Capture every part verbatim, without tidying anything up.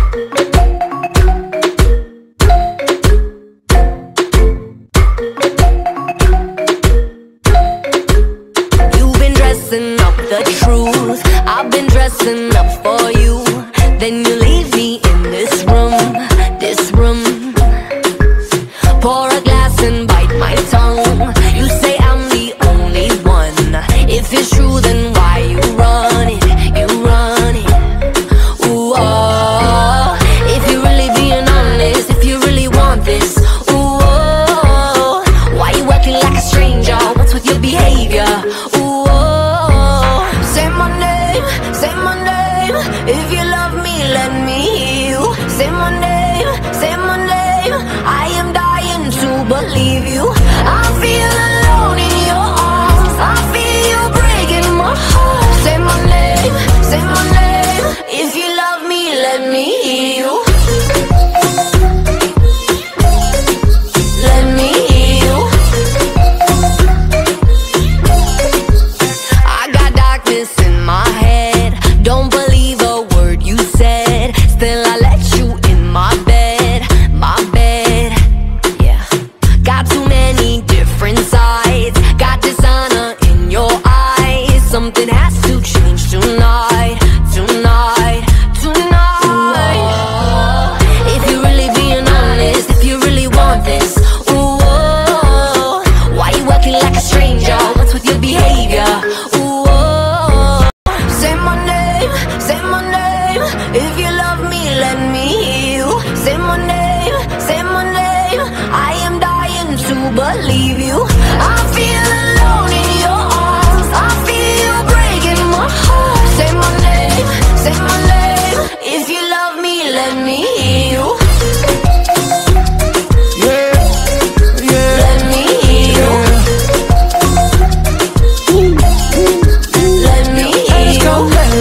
You've been dressing up the truth, I've been dressing up for you. Then you leave me in this room, this room. Pour a glass and bite my tongue. You say I'm the only one. If it's true, then why you run it, you run it. Ooh, oh. If you're really being honest, if you really want this, ooh, oh. Why you acting like a stranger? What's with your behavior? Ooh, oh. Say my name, say my name. If you love me, let me hear you. Say my name, say my name. I am dying to believe you. I feel alone in your arms. I feel you breaking my heart. Say my name, say my name. If you love me, let me hear you. Let me hear you. I got darkness in my head. Don't believe a word you said. Still I let you in my bed, my bed. Yeah. Got too many different sides. Got dishonor in your eyes. Something has to change tonight, tonight, tonight. Ooh, if you're really being honest, if you really want this, ooh, oh, why you acting like a stranger? What's with your behavior? Ooh, oh, say my name, say my name. If you love me, let me hear you. Say my name, say my name. I am dying to believe you. I feel alone in your arms. I feel you breaking my heart. Say my name, say my name. If you love me, let me hear you. Yeah, yeah. Let me hear you. Let me hear you.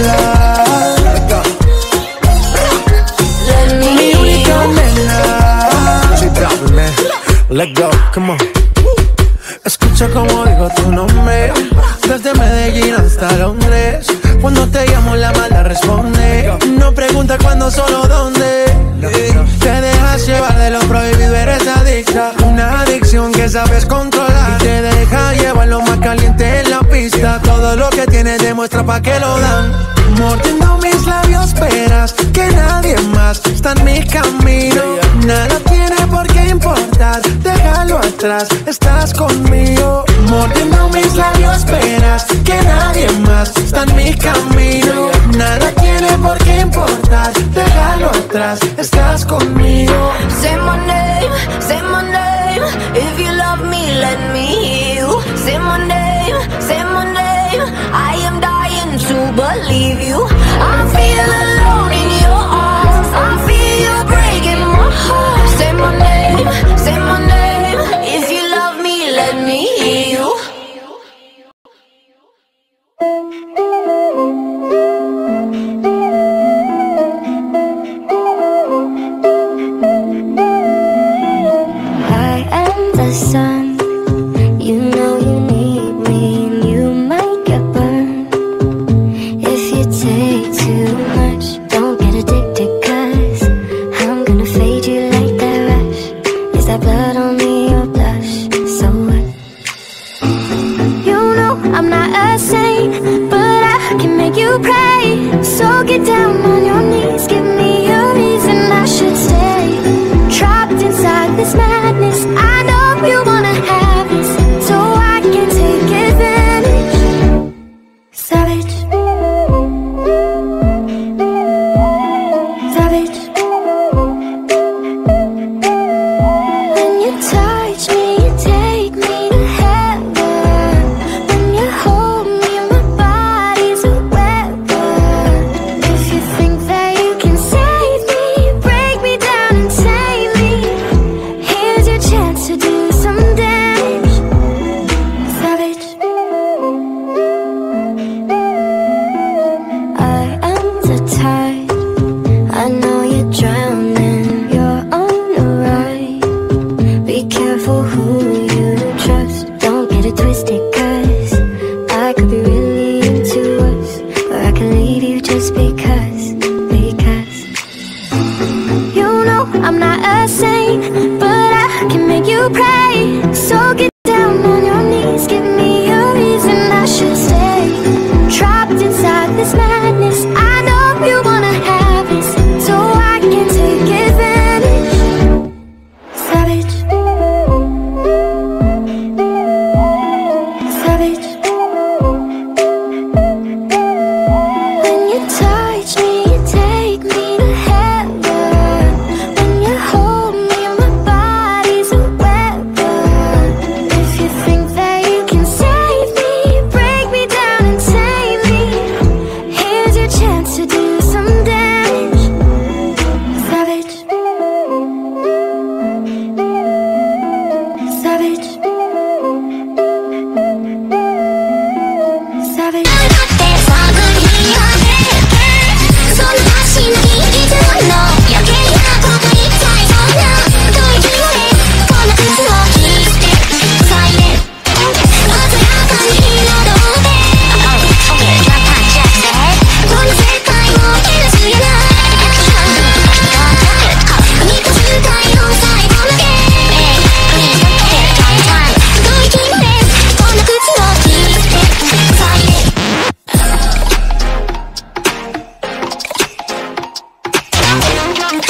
Let me hear you. Soy bravo, man. Let go, come on. Escucha como digo tu nombre, desde Medellín hasta Londres. Cuando te llamo la mala responde. No pregunta cuándo, solo dónde. Te dejas llevar de lo prohibido, eres adicta. Una adicción que sabes controlar y te deja llevar lo más caliente en la pista. Todo lo que tienes demuestra pa' que lo dan. Mordiendo mis labios, esperas que nadie más está en mi camino. Nada tiene por qué importar, déjalo atrás, estás conmigo. Mordiendo mis labios, esperas que nadie más está en mi camino. Nada tiene por qué importar, déjalo atrás, estás conmigo. Say my name, say my name. If you love me, let me hear you. Say my name, say my name. I am dying to believe you. I feel alone in your arms. I feel you breaking my heart. Say my name, say my name. If you love me, let me hear you. I am the sun. You know you need me, and you might get burned if you take too much. Don't get addicted, cause I'm gonna fade you like that rush. Is that blood on me or blush? So what? You know I'm not a saint, but I can make you pray. So get down on your knees, give me a reason I should stay. Trapped inside this madness, I know you wanna have this, so I can take advantage. Savage, savage. When you touch me, you take me to heaven. When you hold me, my body's a weapon. If you think that you can say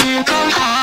come home.